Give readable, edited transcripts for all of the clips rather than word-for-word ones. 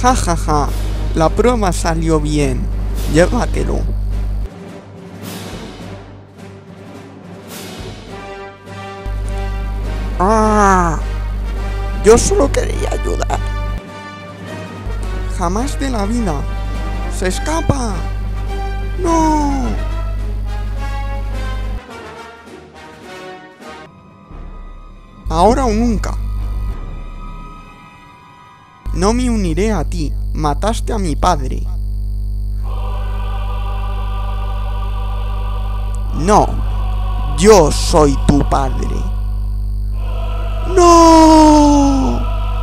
Ja, ja, ja. La prueba salió bien. Llévatelo. ¡Ah! Yo solo quería ayudar. Jamás de la vida. ¡Se escapa! ¡No! Ahora o nunca. No me uniré a ti. Mataste a mi padre. No. Yo soy tu padre. ¡No!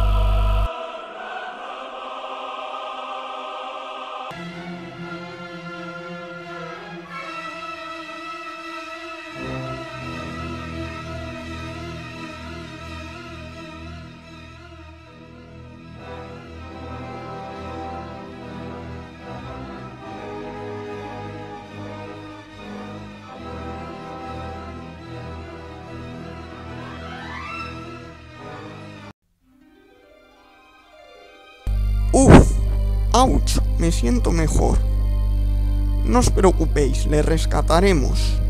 ¡Uf! ¡Auch! Me siento mejor. No os preocupéis, le rescataremos.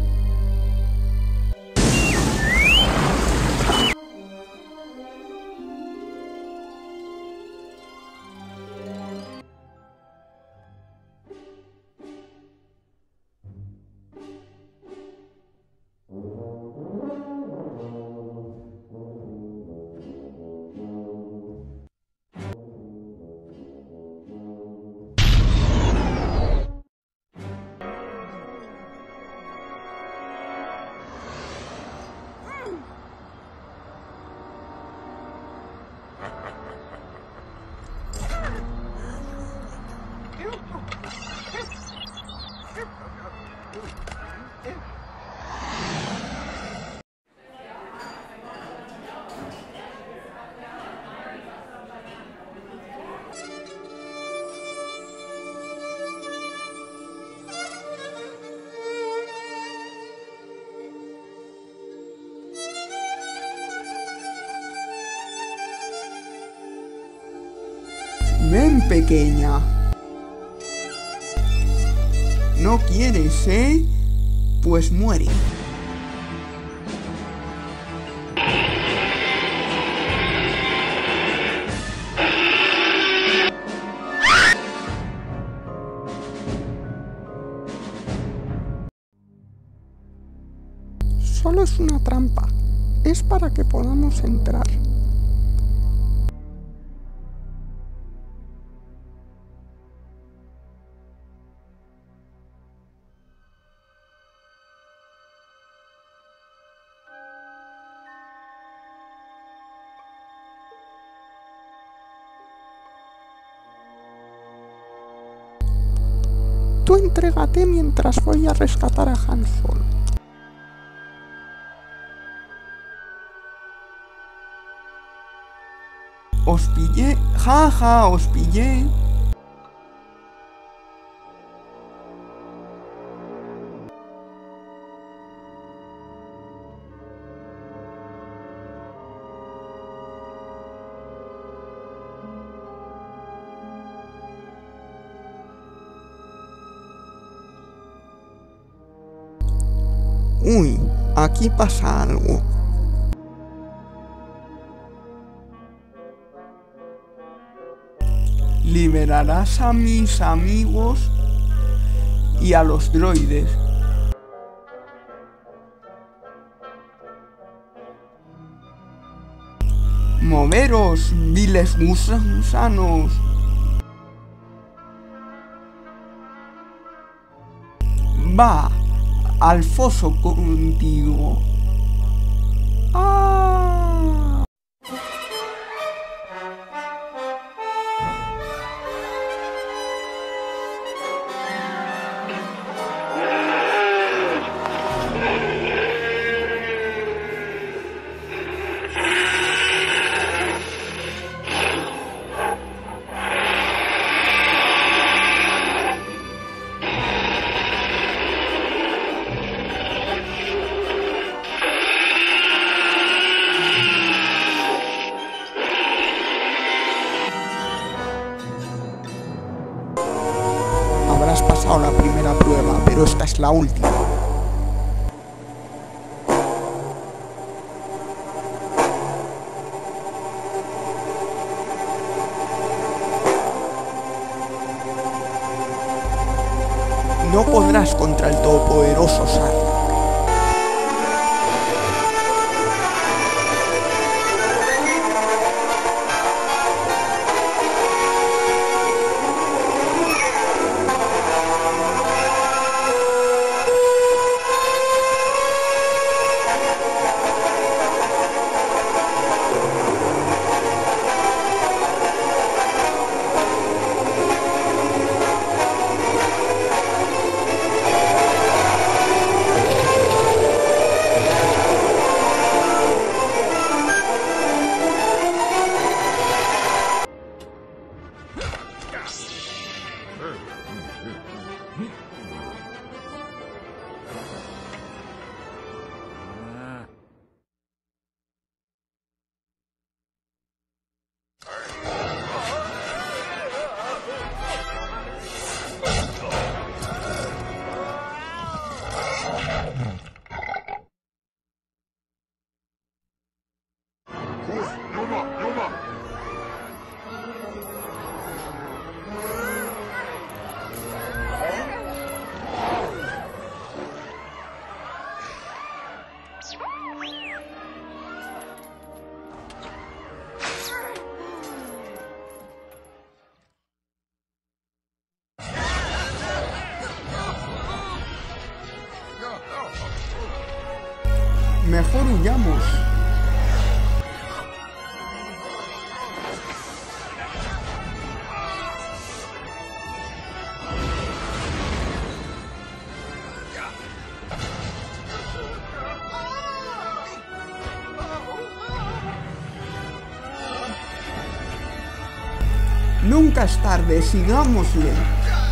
Ven, pequeña. ¿No quieres, eh? Pues muere. Solo es una trampa. Es para que podamos entrar. Tú entrégate mientras voy a rescatar a Han Solo. Os pillé, jaja, os pillé. Uy, aquí pasa algo. Liberarás a mis amigos y a los droides. Moveros, viles gusanos. Va al foso contigo. ¡Ah! habrás pasado la primera prueba, pero esta es la última. No podrás contra el todopoderoso Sarlacc. Mejor huyamos. Nunca es tarde, sigámosle.